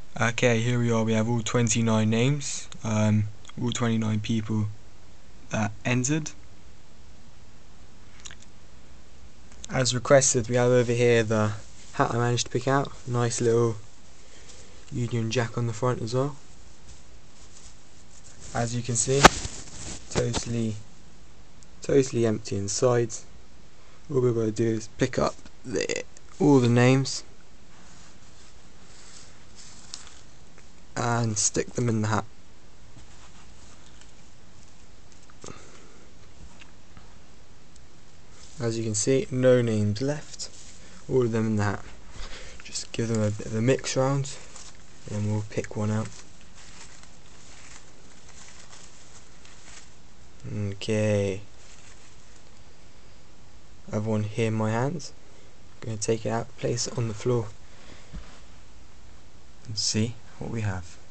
Okay, here we are. We have all 29 names, all 29 people that entered. As requested, we have over here the hat I managed to pick out. Nice little Union Jack on the front as well. As you can see, totally empty inside. All we're going to do is pick up all the names and stick them in the hat. As you can see, no names left, all of them in the hat. Just give them a bit of a mix round and we'll pick one out. Okay, I have one here in my hands. I'm going to take it out, place it on the floor and see what we have.